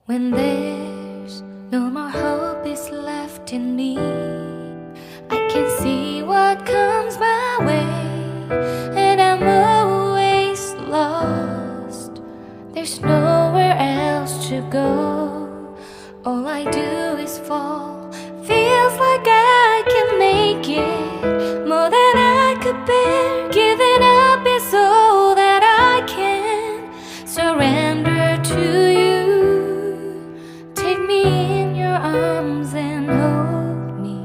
When there's no more hope is left in me, I can see what comes my way, and I'm always lost. There's nowhere else to go. All I do is fall. Feels like I can make it more than I could bear. Giving up is all that I can surrender to you. Take me in your arms and hold me.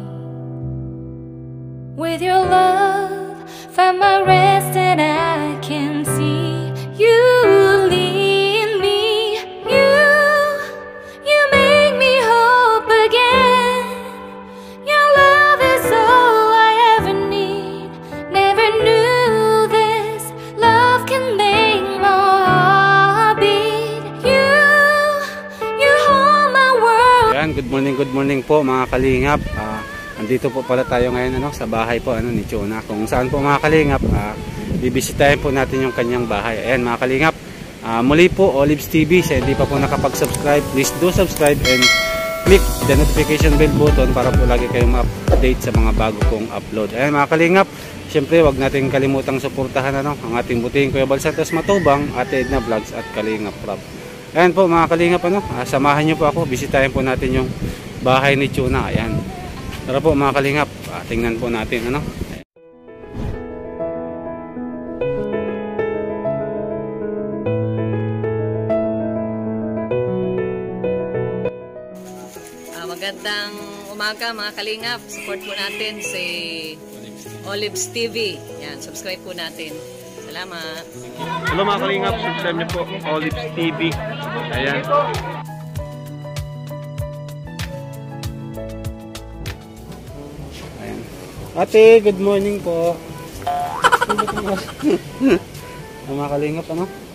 With your love, find my rest, and I can see you lead me. You make me hope again. Your love is all I ever need. Never knew this love can make my heart beat. You hold my world. Yan, good morning po mga kalingap. Andito po pala tayo ngayon sa bahay po ni Chona. Kung saan po mga kalingap, bibisitahin po natin yung kanyang bahay. Ayan mga kalingap, muli po Olives TV. Sa hindi pa po nakapag-subscribe, please do subscribe and click the notification bell button para po lagi kayong ma-update sa mga bago kong upload. Ayan mga kalingap, syempre wag natin kalimutang suportahan ang ating butihing Kuya Bal Santos Matubang, Ate Edna Vlogs at Kalingap Rob. Ayan po mga kalingap, samahan nyo po ako, bisitahin po natin yung bahay ni Chona. Ayan, tara po mga kalingap, tingnan po natin magandang umaga mga kalingap. Support po natin si Olives TV. Yan, subscribe po natin. Salamat. Hello mga kalingap, subscribe niyo po Olives TV. Ayan. Ate, good morning po. Mga kalingap,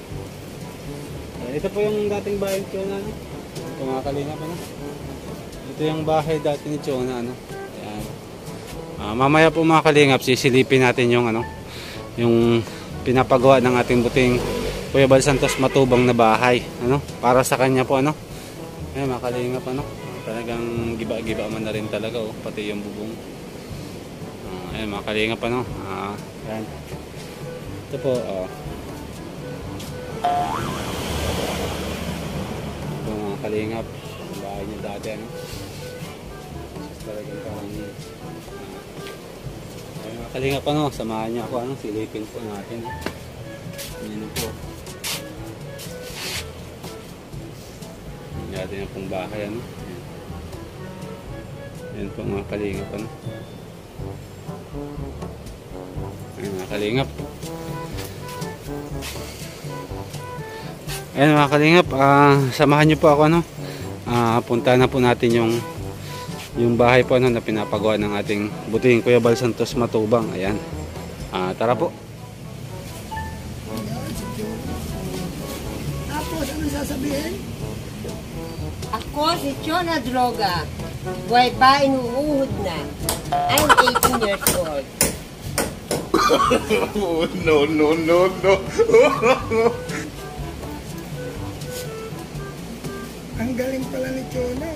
ito po yung dating bahay ni Chona, ito mga kalingap, ito yung bahay dati ni Chona, Ayan. Mamaya po mga kalingap, sisilipin natin yung yung pinapagawa ng ating buting Kuya Bal Santos Matubang na bahay, para sa kanya po, Ayan mga kalingap, talagang giba-giba man na rin talaga, pati yung bubong. Ayan mga kalingap, ayan. Ito po, ito mga kalingap, ang bahay niya dati, talagang parang, ayan mga kalingap, samahan niyo ako, silipin po natin, ayan po. Ayan natin yung pong bahay, ayan po mga kalingap, Ayan mga kalingap. Ayan mga kalingap, samahan nyo po ako, punta na po natin yung bahay po na pinapagawa ng ating butihing Kuya Bal Santos Matubang. Ayan, tara po. Tapos ano sasabihin? Ako si Chona Droga. Buhay pa, inuuhod na. I'm 18 years old. No. Ang galing pala ni Chona.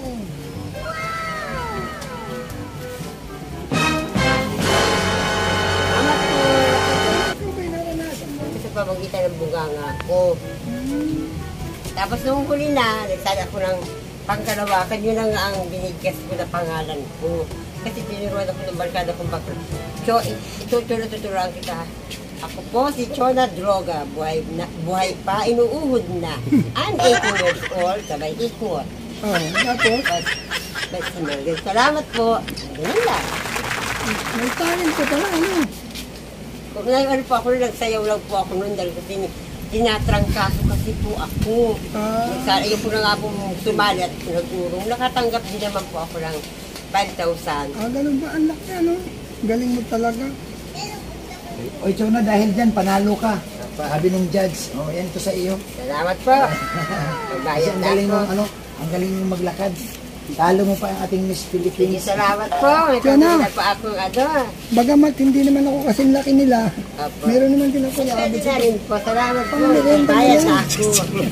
Amat ko. Ikaw ba'y naranasan mo? Sa pamagitan ng bunganga ko. Tapos nung huli na, nagsala ko ng pangkalawakan, yun ang binigkas ko na pangalan ko. Kasi tinuruan ako ng barkada kong bakla. So, tuturuan kita. Ako po si Chona Droga. Buhay pa, inuuhod na. I'm 18 years old, sabay ikot. Tapos? Salamat po. Ganun lang. May talent ko pala, Kung ano po ako, nagsayaw lang po ako noon dahil kasi tinatrangkaso kasi po ako. Ayaw po na nga po sumali at nag-urong. Nakatanggap din naman po ako ng 5,000. Ganun ba? Ang laki, Galing mo talaga. Oy, Chona, dahil dyan, panalo ka. Sabi ng judge, yan to sa iyo. Salamat po. Kasi ang galing mo, ang galing mo maglakad. Talo mo pa ang ating Miss Philippines. Salamat po. May Chona. pamilya pa akong Bagamat hindi naman ako kasing laki nila, Opo. meron naman din ako Pwede nakabit na rin po. Salamat po. Pang-merenda Bayad yan. na ako.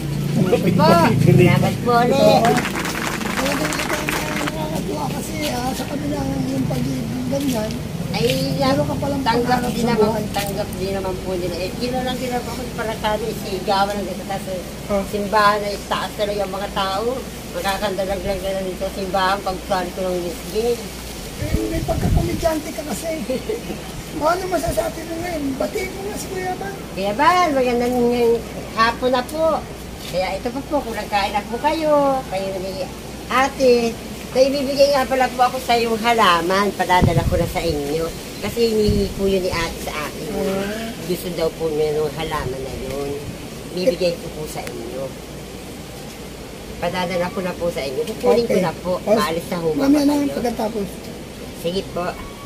Salamat po ulit. Hindi ko tayo nakakatuwa kasi sa kabila yung pag-ibig ganyan, Ay, meron ka palang tanggap pangarap din sa naman, buhay. tanggap din naman po nila. Eh, lang din ako para sa amin, sigawan ng dito sa Oh. simbahan ay taas talaga yung mga tao. Magkakandalag-lag na dito sa simbahan pag sali ko ng lisgin. May pagkakamedyante ka kasi. Ano masasabi mo ngayon? Batiin mo nga si Kuya Ban. Kaya ba, magandang hapon na po. Kaya ito po, kung nagkain na po kayo ni ate, kaya ibibigay nga pala po ako sa yung halaman, padadala ko na sa inyo. Kasi hinihingi po yun ni ate sa akin. Gusto daw po niya ng halaman na yun. Bibigay ko po sa inyo. Padadala ko na po sa inyo. Kukunin ko na po. Maalis na huma Mamaya na kayo. pagkatapos. Sige po.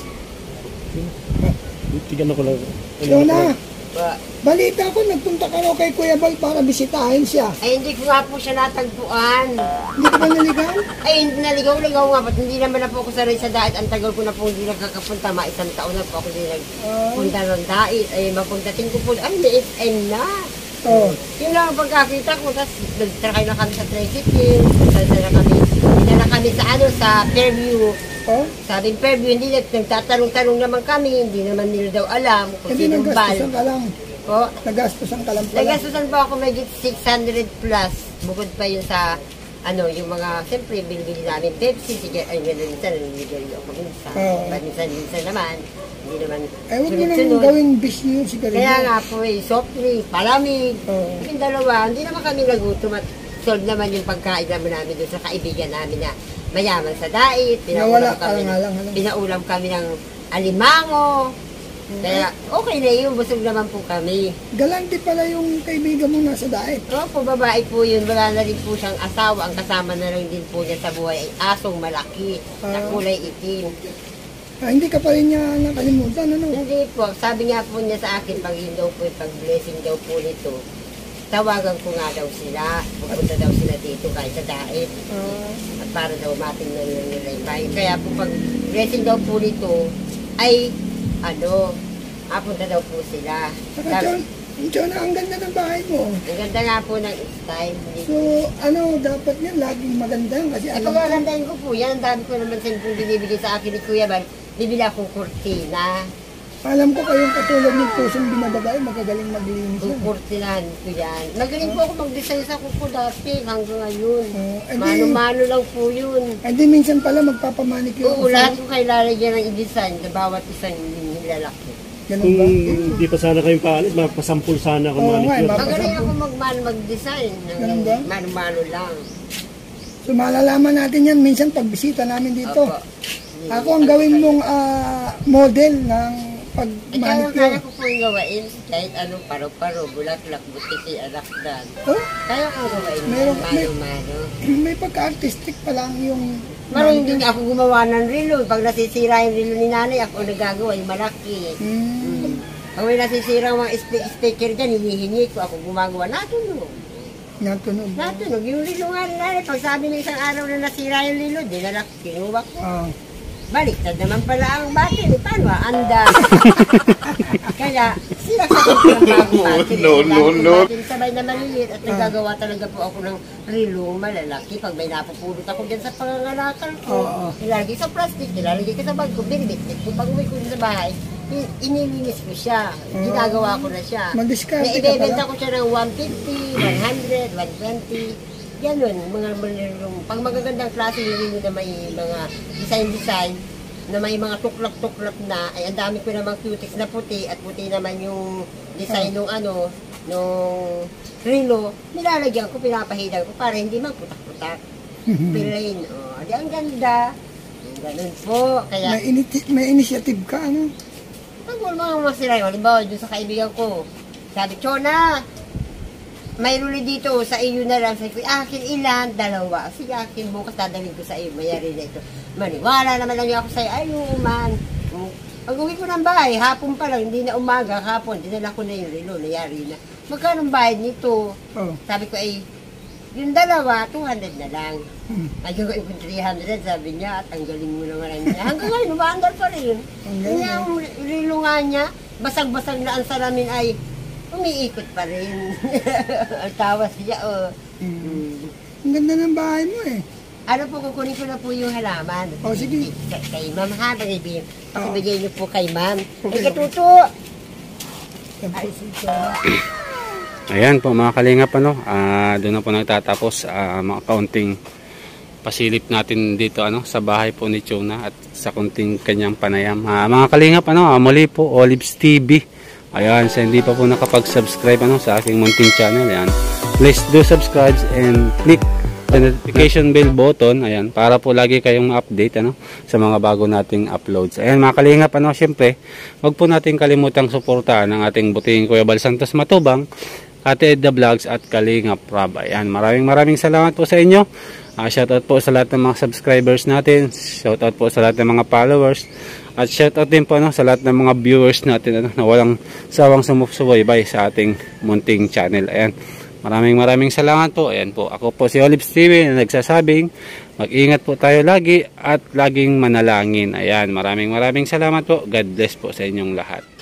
Tignan ko lang. Jonah, Po. balita ko nagpunta ka raw kay Kuya Bal para bisitahin siya. Ay, hindi ko nga po siya natagpuan. Hindi ka ba naligaw? Ay, naligaw-ligaw nga. Ba't hindi naman na po ako sanay sa dait? Ang tagal ko na po hindi nagkakapunta. Isang taon na po ako hindi nagpunta ng dait. Ay, mapagdating ko po. Ay, may SM na. Oo. Yun lang ang pagkakita ko. Tapos, nagtrakay na kami sa tricycle. Dinala kami sa sa Fairview. Oh? Sabing Fairview, hindi nagtatanong-tanong naman kami. Hindi naman nila daw alam kung Hindi sinong bal. nagastusan ka lang. Po. Nagastusan ka lang pala. Nagasusan po ako medyo 600 plus. Bukod pa yun sa, yung mga, siyempre, bilibili namin Pepsi. Sige, ay, minsan, nililigaw ako minsan. Oo. Minsan naman. Hindi naman, Eh, huwag mo nang sunod-sunod. gawing bisyo yung sigarilyo. Kaya nga po soft drink, palamig. Oo. Yung dalawa, hindi naman kami nagutom at solve naman yung pagkain namin doon sa kaibigan namin na mayaman sa dait. Nawala ka nga lang. Pinaulam kami ng alimango. Kaya okay na yun, busog naman po kami. Galante pala yung kaibigan mo nasa daet. Opo, babae po yun. Wala na rin po siyang asawa. Ang kasama na lang din po niya sa buhay ay asong malaki na kulay itim. Hindi ka pa rin niya nakalimutan, ano? Hindi po. Sabi nga po niya sa akin, pag yun daw po, pag blessing daw po nito, tawagan ko nga daw sila. Pupunta daw sila dito kahit sa dait. At para daw matingnan nila yung bahay. Kaya po pag blessing daw po nito, ay punta daw po sila. Saka, Jonah, ang ganda ng bahay mo. Ang ganda nga po ng style. So, dapat yan, laging maganda. Kasi Ay, alam ko, pagagandahin ko po yan. Ang dami ko naman siyempre binibigay sa akin ni Kuya Bal. Bibili akong kurtina. alam ko kayong katulad ng pusong binabagay, magagaling maglinis yan. Kukurtinahan ko yan. Magaling po ako mag-design sa kuko dati hanggang ngayon. edi- Mano-mano lang po yun. Hindi minsan pala magpapamanicure Oo, lahat ko kay lalagyan ng i-design na bawat isang nilalaki. Ganun ba? Hindi pa sana kayong paalis, mapasampul sana ako Oo nga, manicure. Magaling ako mag-design. Ganun ba? Mano-mano lang. So malalaman natin yan minsan pag bisita namin dito. Opo. Ako ang gawin mong model ng Kaya pag-manicure. ko po yung gawain. Kahit anong paro-paro, bulaklak, butiki, alakdan. Oh, Kaya ko gawain. Meron- Mano-mano. may pagka-artistic pa lang yung Marunong din ako gumawa ng relo. Pag nasisira yung relo ni nanay, ako nagagawa yung malaki. Pag may nasisira ang mga sticker dyan, hinihingi ko, ako gumagawa. Natunog. natunog. Natunog. Yung relo nga ni nanay, pag sabi ng isang araw na nasira yung relo, dinala ko, kinuha ko. Ah. Baliktad naman pala ang battery. Paano? Anda. Kaya, sila sa ng bagong battery. Sabay na maliliit at nagagawa talaga po ako ng relo malalaki. Pag may napupulot ako dyan sa pangangalakal ko, ilalagay sa plastic, ilalagay ko sa bag ko, binibitbit ko. Pag uwi ko sa bahay, inilinis ko siya. Ginagawa ko na siya. Mag-discard ka Ibebenta pala. ko siya ng 150, 100, 120. Ganun, mga pag magagandang klase yung na may mga design, na may mga tuklap-tuklap na, ay ang dami ko namang cutex na puti, at puti naman yung design nung nung relo, nilalagyan ko, pinapahidan ko, para hindi magputak-putak. Plain, di ang ganda. Ganun po, kaya, May initiative ka, ano? pag mga masira yun, halimbawa dun sa kaibigan ko, sabi, Chona, may ruli dito, sa iyo na lang. Sabi ko, akin ilan? 2. Sige, akin bukas dadalhin ko sa iyo. Mayari na ito. Maniwala naman lang ako sa iyo. Ay, man. Pag uwi ko ng bahay, hapon pa lang, hindi na umaga, hapon, dinala ko na yung relo, nayari na. Magkano bayad nito? Oh. Sabi ko, ay, yung 2, 200 na lang. Ay, yung 300, sabi niya, at ang galing mo naman niya. Hanggang ngayon, umaandar pa rin. Kaya yung relo nga niya, basag-basag na ang salamin ay, umiikot pa rin. Ang tawas niya, Ang ganda ng bahay mo eh. Ano po, kukunin ko na po yung halaman. O, sige. Kay ma'am ha, bagay-bigyan. Ibigay niyo po kay ma'am. Ay, katuto! Ayan po mga kalingap, ano, doon na po nagtatapos mga kaunting pasilip natin dito, ano, sa bahay po ni Chona at sa kunting kanyang panayam. Mga kalingap, ano, muli po Olives TV. Ayan, sa hindi pa po nakapag-subscribe, ano, sa aking munting channel, ayan, please do subscribe and click the notification bell button, ayan, para po lagi kayong update, ano, sa mga bago nating uploads. Ayan mga kalingap, ano, syempre, wag po natin kalimutang suportahan ang ating buting Kuya Bal Santos Matubang, Ate Edda Vlogs at Kalingap Rob. Ayan, maraming salamat po sa inyo. Shoutout po sa lahat ng mga subscribers natin. Shoutout po sa lahat ng mga followers. At shoutout din po, ano, sa lahat ng mga viewers natin, ano, na walang sawang sumusubaybay sa ating munting channel. Ayan, maraming salamat po. Ayan po, ako po si Olives TV na nagsasabing mag-ingat po tayo lagi at laging manalangin. Ayan, maraming salamat po. God bless po sa inyong lahat.